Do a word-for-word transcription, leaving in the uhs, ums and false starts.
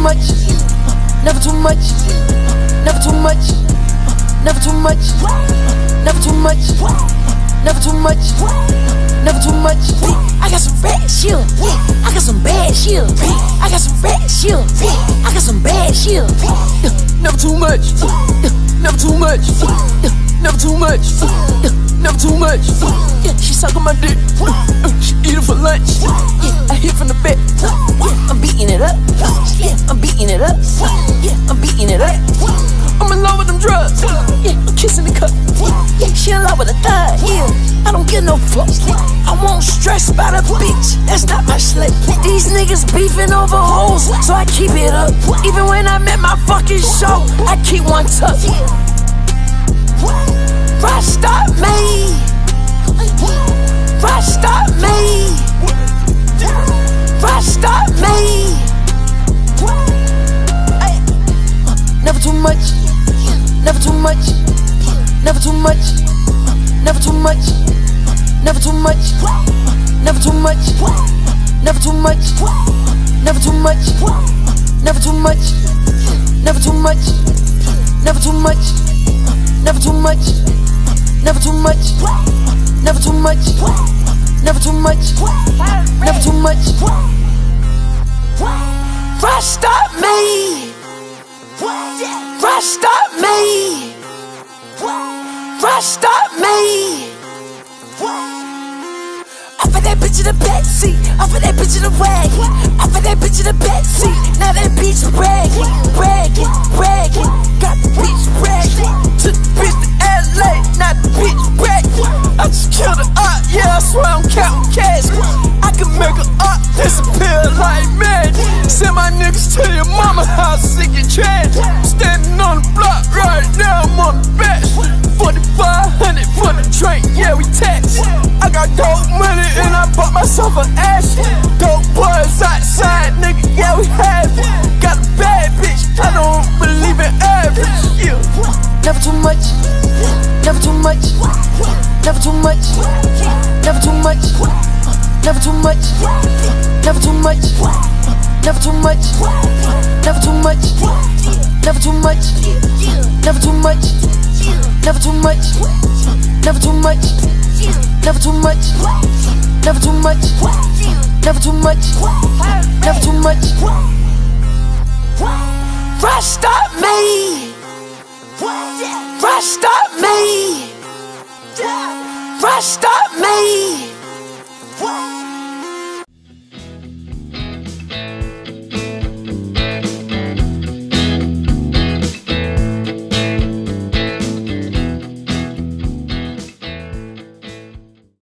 much, never too much, never too much, never too much, never too much, never too much, never too much. I got some bad shit, I got some bad shit, I got some bad shit, I got some bad shit. Never too much, never too much, never too much, never too much. She suck on my dick, she eat it for lunch. I hit from the back, I'm beating it up, I'm beating it up, I'm beating it up. I'm in love with them drugs, yeah, I'm kissing the cup. Yeah, she in love with a thug, yeah, I don't give no fuck. I won't stress about a bitch, that's not my slut. These niggas beefing over hoes, so I keep it up. Even when I'm at my fucking show, I keep one tuck. Rockstar me, Rockstar me, Rockstar me. Never too much, never too much, never too much, never too much, never too much, never too much, never too much, never too much, never too much, never too much, never too much, never too much, never too much, never too much, never too much, never too much. Rockstar me, Rockstar me, Rockstar me. Offer that bitch in the backseat, offer that bitch in the wagon, offer that bitch in the backseat. Now that bitch bragging, bragging, bragging. Got the bitch bragging, took the bitch to L A, now the bitch bragging. I just killed an art, yeah, I swear I'm counting cash. I can make an art disappear like magic. Send my niggas to your mama house, sick and trash. Standing on the block right now, I'm on the back. forty-five hundred for the drink, yeah, we tax. I got gold money and I bought myself an ash. Dope boys outside, nigga, yeah, we have it. Got a bad bitch, I don't believe in average, yeah. Never too much, never too much, never too much, never too much, never too much, never too much, never too much, never too much, never too much, never too much, never too much, never too much, never too much, never too much, never too much, never too much. Rockstar me, Rockstar me, Rockstar